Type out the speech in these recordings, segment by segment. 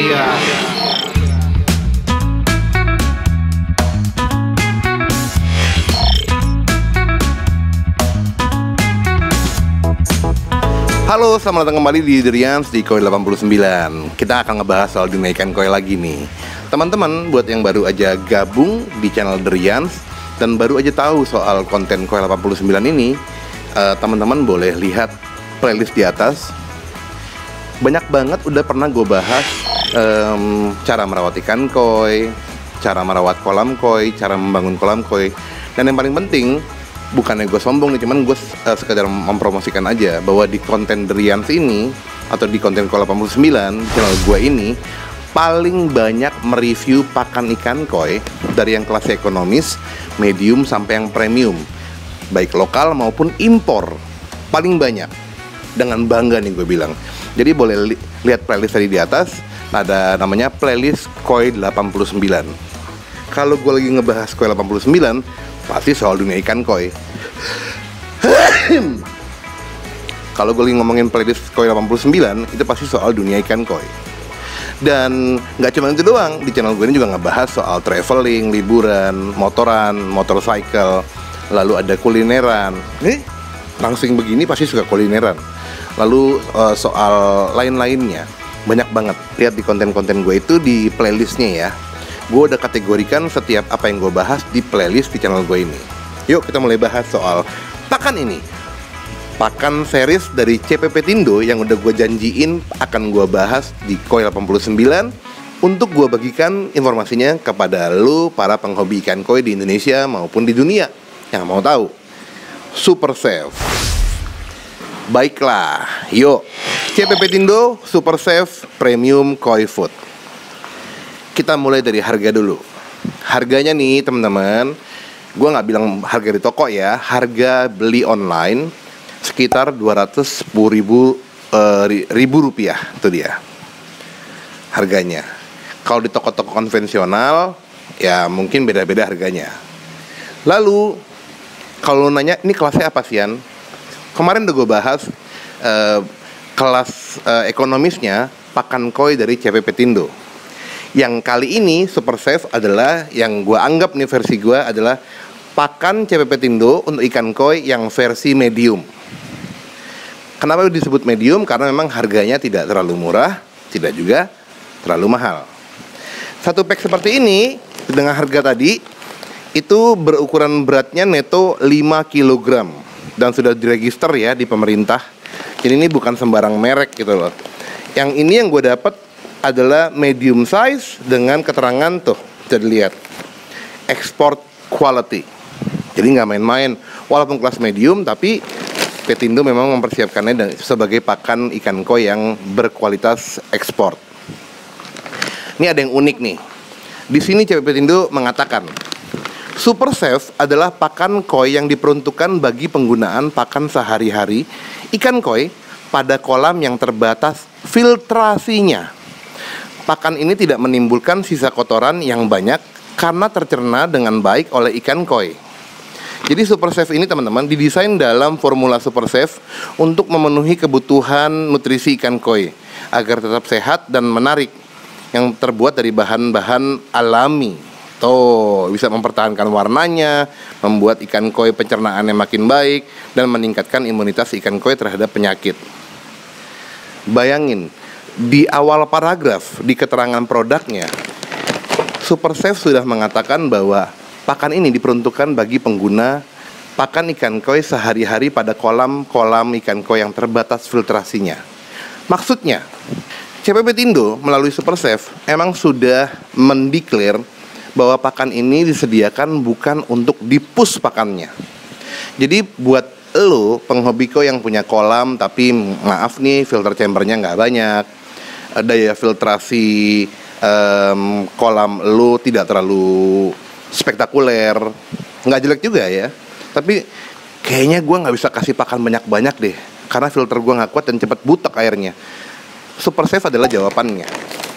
Iya. Halo, selamat datang kembali di Durians di Koi 89. Kita akan ngebahas soal dunia ikan koi lagi nih. Teman-teman, buat yang baru aja gabung di channel Durians dan baru aja tahu soal konten Koi 89 ini, teman-teman boleh lihat playlist di atas. Banyak banget udah pernah gue bahas cara merawat ikan koi, cara merawat kolam koi, cara membangun kolam koi. Dan yang paling penting, bukannya gue sombong nih, cuman gue sekedar mempromosikan aja bahwa di konten Durians ini atau di konten Koi 89 channel gue ini paling banyak mereview pakan ikan koi dari yang kelas ekonomis, medium sampai yang premium, baik lokal maupun impor, paling banyak. Dengan bangga nih gue bilang. Jadi boleh lihat playlist tadi di atas, ada namanya playlist Koi 89. Kalau gue lagi ngebahas Koi 89, pasti soal dunia ikan koi. Kalau gue lagi ngomongin playlist Koi 89, itu pasti soal dunia ikan koi. Dan nggak cuma itu doang, di channel gue ini juga ngebahas soal traveling, liburan, motoran, motorcycle, lalu ada kulineran. Nih, langsing begini pasti suka kulineran. Lalu soal lain-lainnya, banyak banget. Lihat di konten-konten gue itu di playlistnya ya. Gue udah kategorikan setiap apa yang gue bahas di playlist di channel gue ini. Yuk kita mulai bahas soal pakan ini. Pakan series dari CPP Tindo yang udah gue janjiin akan gue bahas di Koi 89 untuk gue bagikan informasinya kepada lu para penghobi ikan koi di Indonesia maupun di dunia yang mau tahu. Super Safe. Baiklah, yuk CPP Tindo Super Safe Premium Koi Food. Kita mulai dari harga dulu. Harganya nih teman-teman, gue nggak bilang harga di toko ya, harga beli online sekitar 210 ribu rupiah, itu dia harganya. Kalau di toko-toko konvensional ya mungkin beda-beda harganya. Lalu kalau nanya ini kelasnya apa sih Yan? Kemarin udah gue bahas kelas ekonomisnya pakan koi dari CPP Tindo. Yang kali ini Super Safe adalah yang gue anggap nih versi gue adalah pakan CPP Tindo untuk ikan koi yang versi medium. Kenapa disebut medium? Karena memang harganya tidak terlalu murah, tidak juga terlalu mahal. Satu pack seperti ini dengan harga tadi itu berukuran beratnya neto 5 kg dan sudah diregister ya di pemerintah. Jadi ini bukan sembarang merek gitu loh. Yang ini yang gue dapat adalah medium size dengan keterangan tuh, bisa dilihat export quality. Jadi nggak main-main, walaupun kelas medium tapi Petindo memang mempersiapkannya sebagai pakan ikan koi yang berkualitas ekspor. Ini ada yang unik nih. Di sini CPP Petindo mengatakan Super Safe adalah pakan koi yang diperuntukkan bagi penggunaan pakan sehari-hari ikan koi pada kolam yang terbatas filtrasinya. Pakan ini tidak menimbulkan sisa kotoran yang banyak karena tercerna dengan baik oleh ikan koi. Jadi Super Safe ini teman-teman didesain dalam formula Super Safe untuk memenuhi kebutuhan nutrisi ikan koi agar tetap sehat dan menarik, yang terbuat dari bahan-bahan alami. Tuh, bisa mempertahankan warnanya, membuat ikan koi pencernaannya makin baik, dan meningkatkan imunitas ikan koi terhadap penyakit. Bayangin, di awal paragraf di keterangan produknya, Super Safe sudah mengatakan bahwa pakan ini diperuntukkan bagi pengguna pakan ikan koi sehari-hari pada kolam-kolam ikan koi yang terbatas filtrasinya. Maksudnya, CPP Tindo melalui Super Safe emang sudah mendeklar bahwa pakan ini disediakan bukan untuk dipus pakannya. Jadi buat lo penghobi koi yang punya kolam tapi maaf nih filter chambernya nggak banyak, daya filtrasi kolam lo tidak terlalu spektakuler, nggak jelek juga ya, tapi kayaknya gue nggak bisa kasih pakan banyak-banyak deh karena filter gue nggak kuat dan cepat butek airnya. Super Safe adalah jawabannya.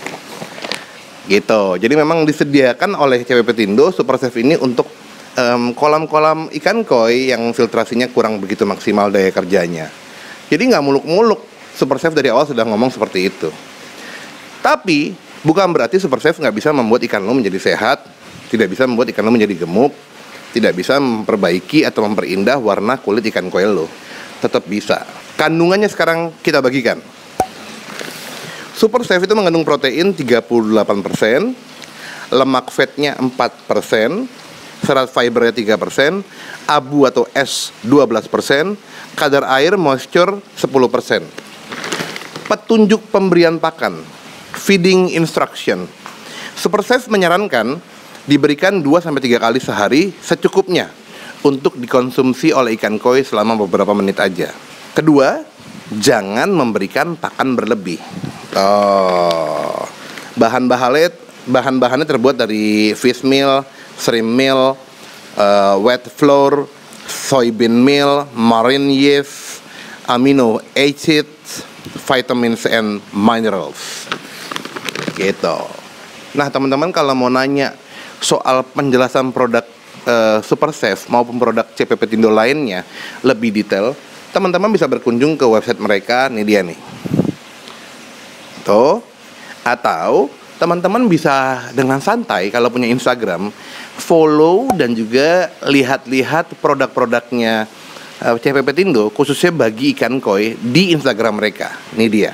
Gitu. Jadi memang disediakan oleh CPP Tindo Super Safe ini untuk kolam-kolam ikan koi yang filtrasinya kurang begitu maksimal daya kerjanya. Jadi nggak muluk-muluk. Super Safe dari awal sudah ngomong seperti itu. Tapi Bukan berarti Super Safe nggak bisa membuat ikan lo menjadi sehat, tidak bisa membuat ikan lo menjadi gemuk, tidak bisa memperbaiki atau memperindah warna kulit ikan koi lo. Tetap bisa. Kandungannya sekarang kita bagikan. Super Safe itu mengandung protein 38%, lemak fatnya 4%, serat fibernya 3%, abu atau es 12%, kadar air moisture 10%. Petunjuk pemberian pakan, feeding instruction. Super Safe menyarankan diberikan 2-3 kali sehari secukupnya untuk dikonsumsi oleh ikan koi selama beberapa menit aja. Kedua, jangan memberikan pakan berlebih. Bahan-bahannya terbuat dari fish meal, shrimp meal, wheat flour, soybean meal, marine yeast, amino acids, vitamins and minerals. Gitu. Nah, teman-teman kalau mau nanya soal penjelasan produk Super Safe maupun produk CPP Tindo lainnya lebih detail, teman-teman bisa berkunjung ke website mereka, nih dia nih. Tuh. Atau teman-teman bisa dengan santai kalau punya Instagram, follow dan juga lihat-lihat produk-produknya CPP Tindo khususnya bagi ikan koi di Instagram mereka. Ini dia.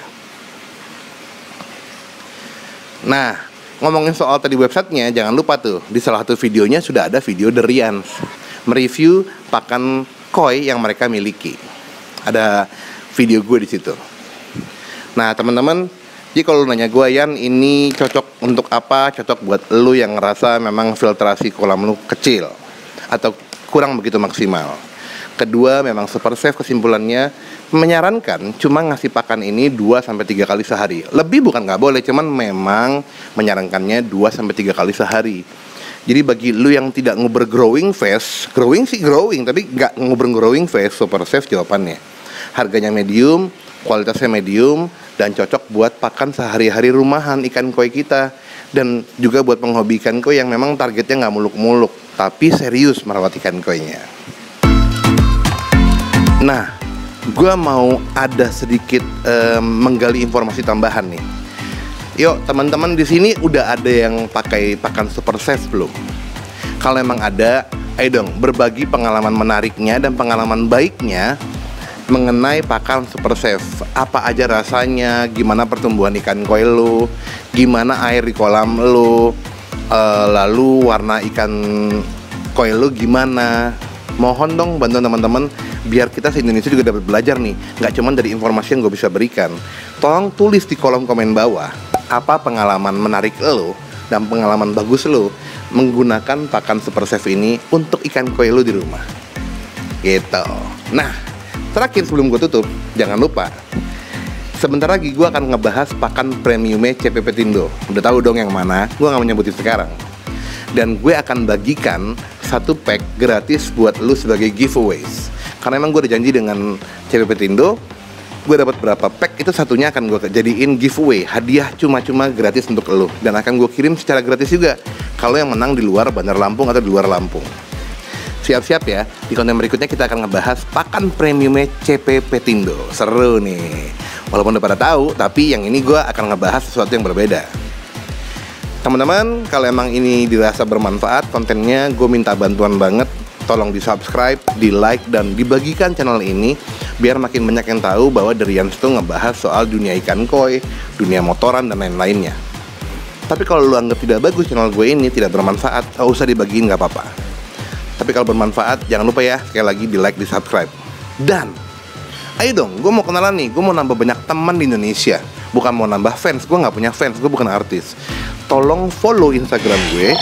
Nah, ngomongin soal tadi websitenya, jangan lupa tuh di salah satu videonya sudah ada video The Rians mereview pakan koi yang mereka miliki. Ada video gue di situ. Nah, teman-teman, jadi kalau nanya gue, Yan, ini cocok untuk apa? Cocok buat lu yang ngerasa memang filtrasi kolam lu kecil atau kurang begitu maksimal. Kedua, memang Super Safe kesimpulannya menyarankan cuma ngasih pakan ini 2-3 kali sehari. Lebih bukan nggak boleh, cuman memang menyarankannya 2-3 kali sehari. Jadi bagi lu yang tidak nguber growing phase, growing sih growing, tapi nggak nguber growing phase, Super Safe jawabannya. Harganya medium, kualitasnya medium, dan cocok buat pakan sehari-hari rumahan ikan koi kita. Dan juga buat penghobi ikan koi yang memang targetnya nggak muluk-muluk, tapi serius merawat ikan koinya. Nah, gue mau ada sedikit menggali informasi tambahan nih. Yuk, teman-teman di sini udah ada yang pakai pakan Super Safe belum? Kalau emang ada, ayo dong berbagi pengalaman menariknya dan pengalaman baiknya mengenai pakan Super Safe. Apa aja rasanya, gimana pertumbuhan ikan koi lu, gimana air di kolam lu, lalu warna ikan koi lu gimana. Mohon dong bantuan teman-teman biar kita se-Indonesia juga dapat belajar nih, nggak cuma dari informasi yang gue bisa berikan. Tolong tulis di kolom komen bawah apa pengalaman menarik lo dan pengalaman bagus lo menggunakan pakan Super Safe ini untuk ikan koi lo di rumah. Gitu. Nah, terakhir sebelum gue tutup, jangan lupa sebentar lagi gue akan ngebahas pakan premiumnya CPP Tindo. Udah tahu dong yang mana? Gue nggak mau nyebutin sekarang. Dan gue akan bagikan 1 pack gratis buat lu sebagai giveaways. Karena emang gue udah janji dengan CPP Tindo, gue dapat berapa pack itu satunya akan gue jadiin giveaway, hadiah cuma-cuma gratis untuk lu. Dan akan gue kirim secara gratis juga kalau yang menang di luar Bandar Lampung atau di luar Lampung. Siap-siap ya, di konten berikutnya kita akan ngebahas pakan premiumnya CPP Tindo. Seru nih. Walaupun udah pada tahu, tapi yang ini gue akan ngebahas sesuatu yang berbeda. Teman-teman, kalau emang ini dirasa bermanfaat kontennya, gue minta bantuan banget. Tolong di subscribe, di like, dan dibagikan channel ini biar makin banyak yang tahu bahwa The Rians tuh ngebahas soal dunia ikan koi, dunia motoran, dan lain-lainnya. Tapi kalau lu anggap tidak bagus channel gue ini, tidak bermanfaat, gak usah dibagiin, gak apa-apa. Tapi kalau bermanfaat, jangan lupa ya, sekali lagi di like, di subscribe. Dan ayo dong, gue mau kenalan nih, gue mau nambah banyak teman di Indonesia. Bukan mau nambah fans, gue gak punya fans, gue bukan artis. Tolong follow Instagram gue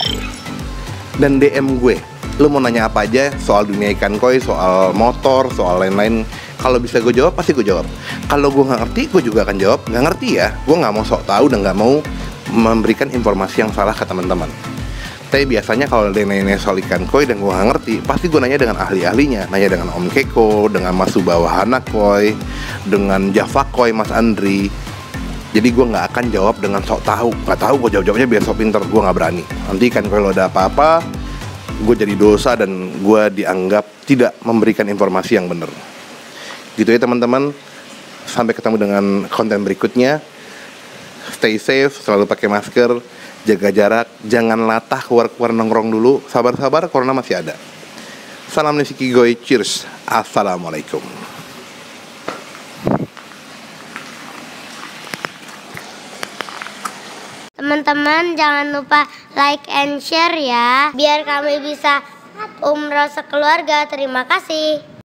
dan DM gue. Lu mau nanya apa aja soal dunia ikan koi, soal motor, soal lain-lain. Kalau bisa gue jawab, pasti gue jawab. Kalau gue gak ngerti, gue juga akan jawab. Gak ngerti ya, gue gak mau sok tahu dan gak mau memberikan informasi yang salah ke teman-teman. Tapi biasanya kalau ada nanya soal ikan koi dan gue gak ngerti, pasti gue nanya dengan ahli-ahlinya. Nanya dengan Om Keko, dengan Mas Subawahana Koi, dengan Java Koi, Mas Andri. Jadi gue gak akan jawab dengan sok tahu. Gak tahu gue jawab-jawabnya biar sok pinter, gue gak berani. Nanti ikan koi lo ada apa-apa, gue jadi dosa dan gue dianggap tidak memberikan informasi yang benar. Gitu ya teman-teman. Sampai ketemu dengan konten berikutnya. stay safe, selalu pakai masker, jaga jarak, jangan latah keluar-keluar nongkrong dulu. Sabar-sabar, corona masih ada. Salam Nisikigoi, cheers. Assalamualaikum. Teman-teman jangan lupa like and share ya, biar kami bisa umroh sekeluarga. Terima kasih.